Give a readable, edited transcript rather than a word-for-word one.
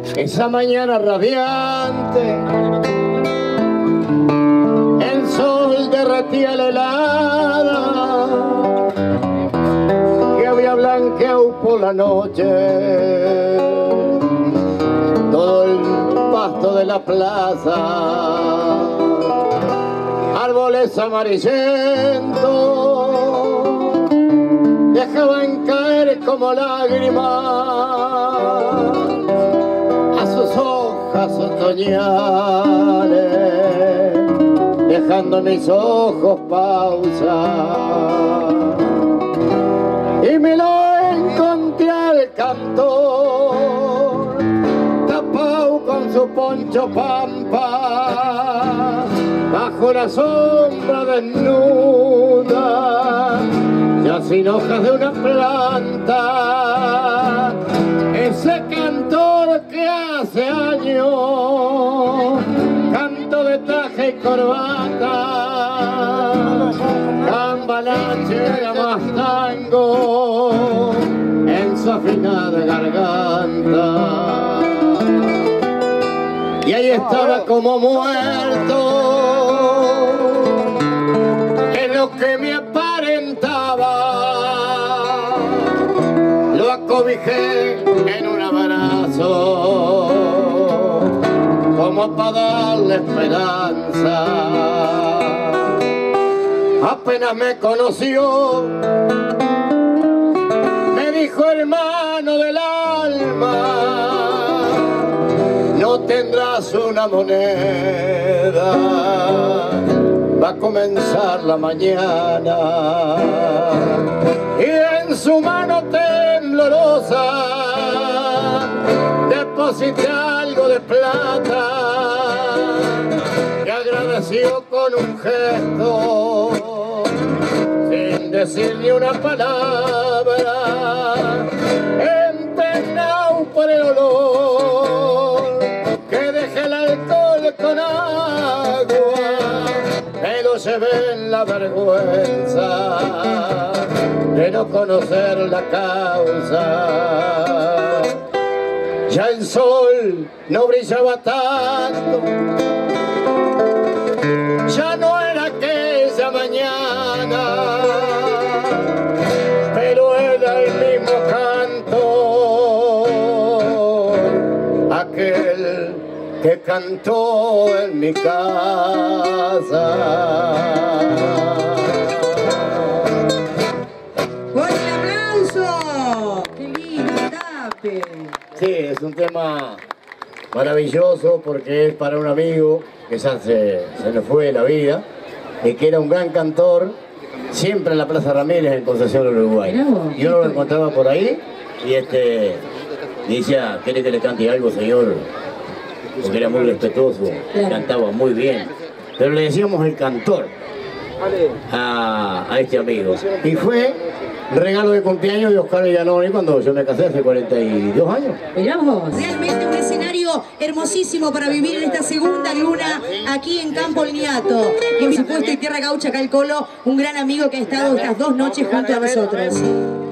Esa mañana radiante, el sol derretía la helada que había blanqueado por la noche todo el pasto de la plaza. Árboles amarillentos dejaban caer como lágrimas a sus hojas otoñales, dejando mis ojos pausa. Y me lo encontré al cantor, tapado con su poncho pampa, bajo la sombra desnuda, ya sin hojas de una planta. Ese cantor que hace años canto de traje y corbata, cambalache era más tango en su afinada garganta. Y ahí estaba como muerto en lo que me aparentaba. Lo acobijé en un abrazo como para darle esperanza. Apenas me conoció, me dijo: hermano del alma, no tendrás una moneda, va a comenzar la mañana. Y en su mano temblorosa deposité algo de plata que agradeció con un gesto sin decir ni una palabra, empeñado por el olor que deja el alcohol con agua. Me lo llevé en la vergüenza de no conocer la causa. Ya el sol no brillaba tanto, ya no era aquella mañana, pero era el mismo canto, aquel que cantó en mi casa. ¡Con el aplauso! ¡Qué lindo, Tape! Sí, es un tema maravilloso porque es para un amigo que ya se le fue la vida y que era un gran cantor, siempre en la Plaza Ramírez en Concepción del Uruguay. Y uno lo encontraba por ahí y decía: ¿quiere que le cante algo, señor? Porque era muy respetuoso, cantaba muy bien, pero le decíamos el cantor a este amigo. Y fue regalo de cumpleaños de Oscar Villanoni cuando yo me casé hace 42 años. Mirá vos. Realmente un escenario hermosísimo para vivir en esta segunda luna aquí en Campo El Niato. Y por supuesto en Tierra Gaucha, acá el Colo, un gran amigo que ha estado estas 2 noches junto a nosotros.